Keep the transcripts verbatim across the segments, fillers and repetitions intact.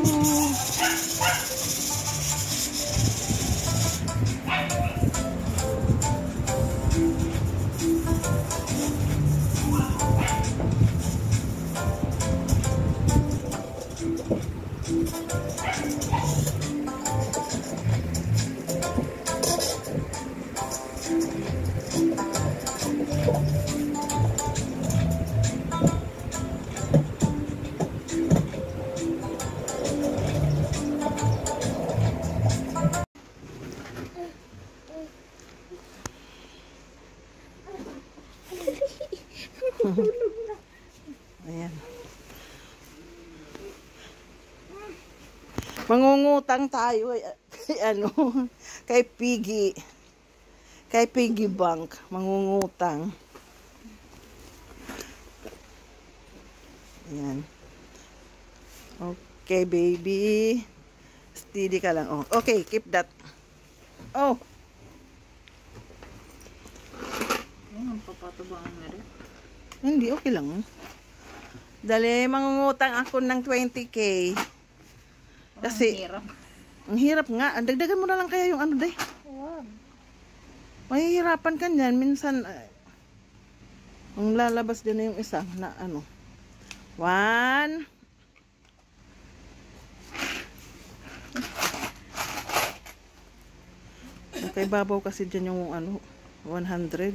Ayan. Mangungutang tayo ay, ano, kay Piggy. Kay Piggy Bank. Mangungutang. Ayan. Okay, baby. Steady ka lang. Oh. Okay, keep that. Oh. Ang papatubang nga rin. Hindi, okay lang. Dali, mangungutang ako ng twenty K. Kasi, ang hirap. Ang hirap nga. Dagdagan mo na lang kaya yung ano, day. Huwag. Mahihirapan ka niyan. Minsan, uh, ang lalabas din na yung isa na ano. One. Okay, babaw kasi dyan yung ano, one hundred.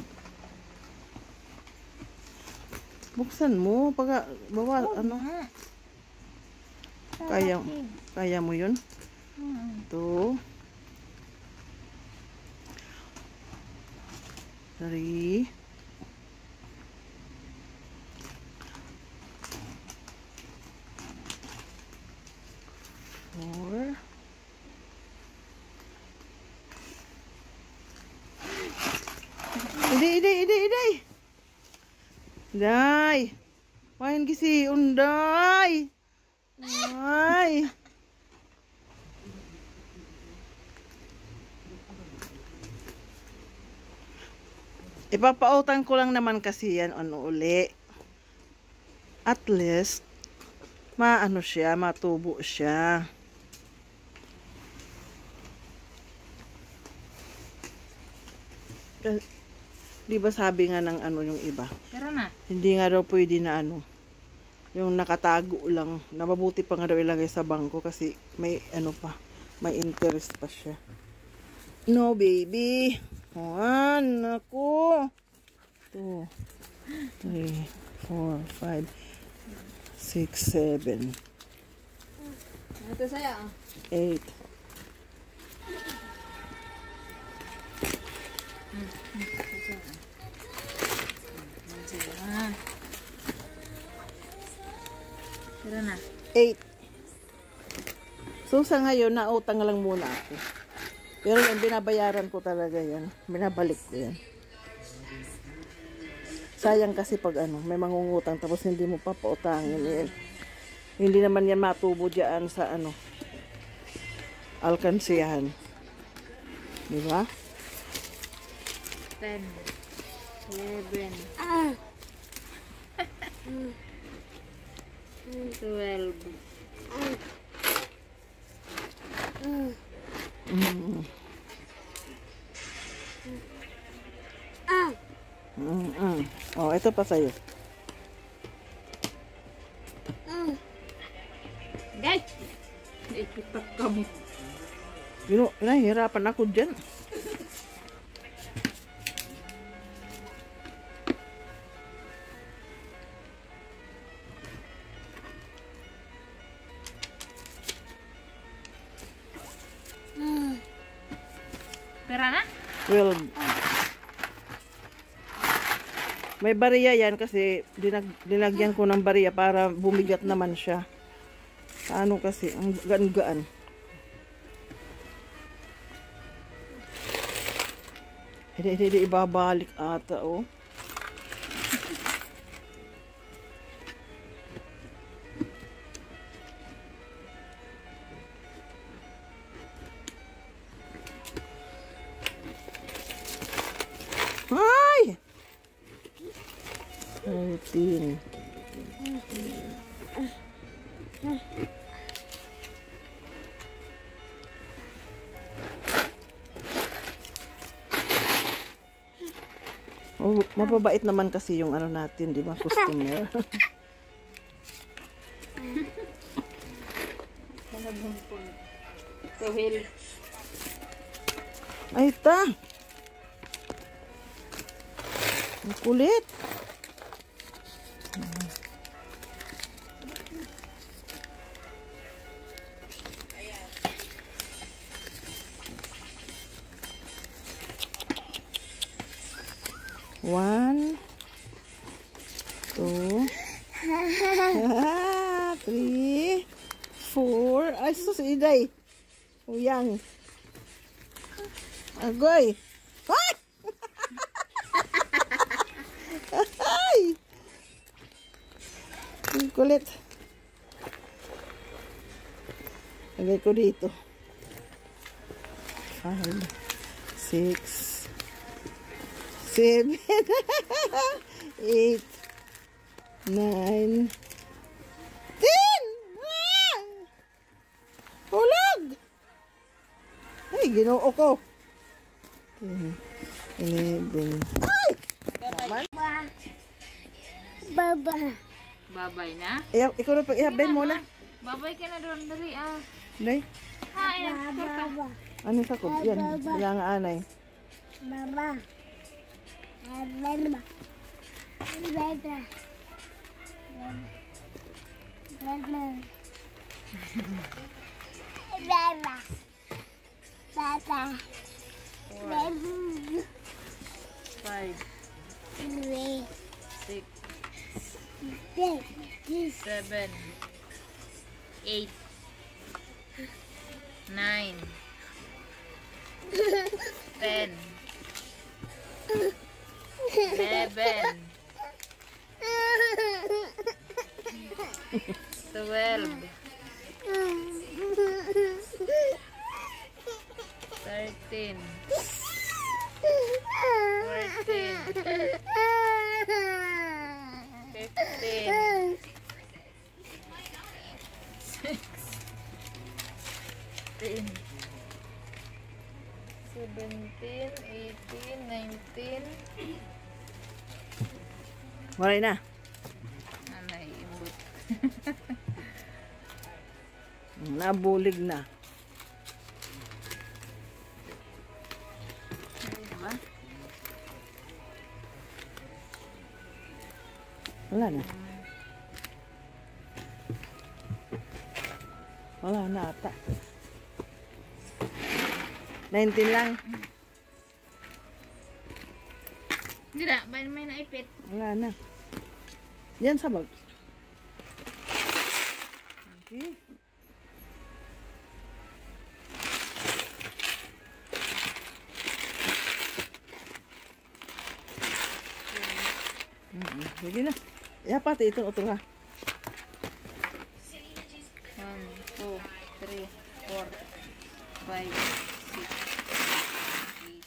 Buksan mo, pag bawa, Oh, ano, ha. kaya, kaya mo yun? Hmm. Two, three, four, hindi, hindi, hindi, hindi. Day. Main gisi unday. Ay. Ipapautang ko lang naman kasi yan ano uli. At least maano siya, matubo siya. Di ba sabi nga ng ano yung iba? Pero na. Hindi nga daw pwede na ano. Yung nakatago lang. Nababuti pa nga daw ilagay sa bangko kasi may ano pa. May interest pa siya. No, baby. One. Ako. Two. Three. Four. Five. Six. Seven. Ito sa'yo. Eight. Pero na. Eight. So, sa ngayon, nautang lang muna ako. Pero yung binabayaran ko talaga yan. Binabalik ko yan. Sayang kasi pag ano, may mangungutang tapos hindi mo pa pautangin. Eh. Hindi naman yan matubo dyan sa ano, alkansiyahan. Di ba? Ten. Eleven. Twelve. Mm. Mm -mm. Oh, ito pa sa'yo. Guys! Ikitak ka mo. You know, nahihirapan ako dyan. Pera na? twelve. May bariya yan kasi dinag dinagyan ko ng bariya para bumigat naman siya. Ano kasi, ang gaan-gaan. Hindi, hindi, hindi, ibabalik ata, oh. Ay! thirteen. Oh, mapabait naman kasi yung ano natin, di ba? Customer. Nanabumpol. Tuhil. Ay, ta. Ang kulit. One, two, three, four. Ay, sus, iday. Uyang. Agoy. Ay! Ay! Ang kulit. Lagay ko dito. Five, six, seven, eight, nine, ten! Ah! Hulog! Ay, ginoo ko. ten, eleven. Ay! Naman. Baba. Babay na. Ayaw, ikaw na pag ihabin mo na. Babay ka na doon. Dali ah. Day, Ah, ayan. Baba. ano sa kod? Yan, wala nga anay. Baba. Baba. Baba. Baba. Baba. Baba. Five, Baba. six, Baba. seven, eight, nine, ten, eleven, twelve, thirteen, fourteen, fifteen, sixteen, seventeen, eighteen, nineteen. Wala na. Anay, imbut. Nabulig na. Diba? Wala na. Wala na ata. nineteen lang. Hindi na, may may naipit. Wala na. Yan sa bag. Okay. Mm-mm. Sige na. Ya pati itong utol ha. One, two, three, four, five, six, eight,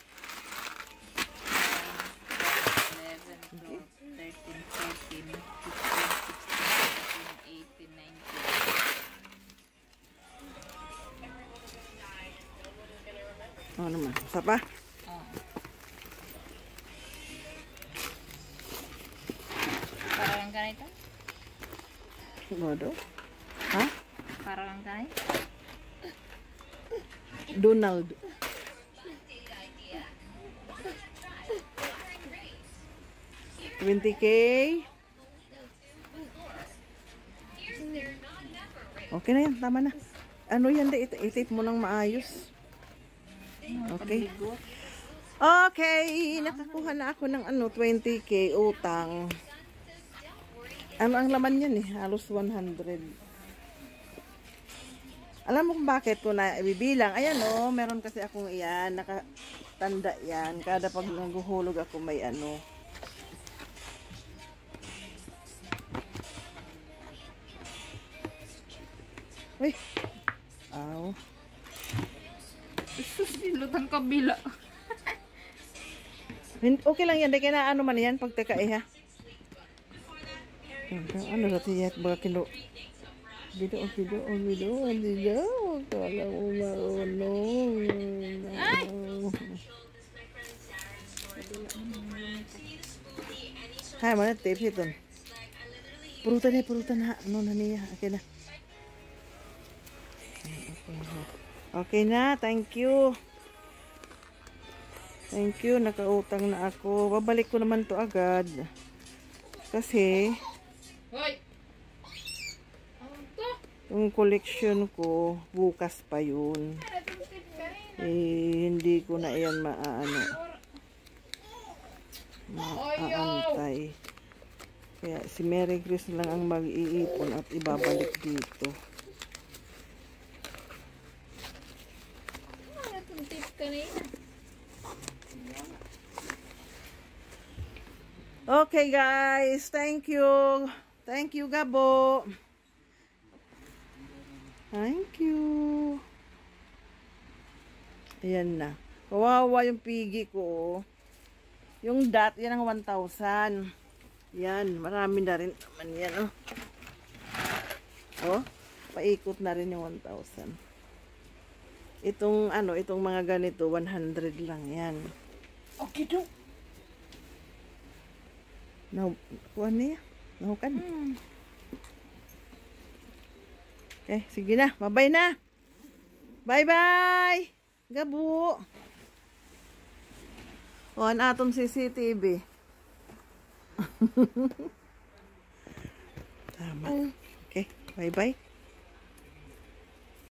nine, eleven, twelve, thirteen, fourteen, fifteen, sixteen, seventeen, eighteen, nineteen. Ano naman? Isa pa? Oh. Parang ka na ito? Godo? Ha? Parang ka na? Donald. twenty K. Okay na yan. Tama na. Ano yan? Di, it- itip mo ng maayos. Okay. Pagligot. Okay. Nakakuha na ako ng ano, twenty K utang. Ano ang laman yan eh? Halos one hundred. Alam mo kung bakit ko na ibibilang? Ayan o, oh, meron kasi akong iyan. Nakatanda yan. Kada pag naguhulog ako may ano. Uy. Aw. Susilot ang kabila. Hin- Okay lang yan. Di kaya na ano man yan. Pagtaka eh ha. Ano sa tiyat? Baga kilo. Bido, oh, bido, oh, bido, oh, bido. Kala mo marunong. Ay! Ay! Hay, mana tips ito. Purutan na, purutan na. Ano na niya? Okay na. Okay na, thank you. Thank you, nakautang na ako. Babalik ko naman to agad. Kasi, Hoy! yung collection ko, bukas pa yun. Eh, hindi ko na yan maaano. Maaantay. Kaya si Mary Grace lang ang mag-iipon at ibabalik dito. Ano itong tip kanina? Okay guys, thank you. Thank you Gabo. Thank you. Ayan na. Kawawa yung pigi ko. Yung dot, yan ang one thousand. Yan, marami na rin naman yan. Oh, oh paikot na rin yung one thousand. Itong ano, itong mga ganito, one hundred lang yan. Okay do. Now, kuha niya. Nahukan. Hmm. Okay, sige na. Bye-bye na. Bye-bye. Gabo. O, an atong C C T V. Tama. Okay, bye-bye.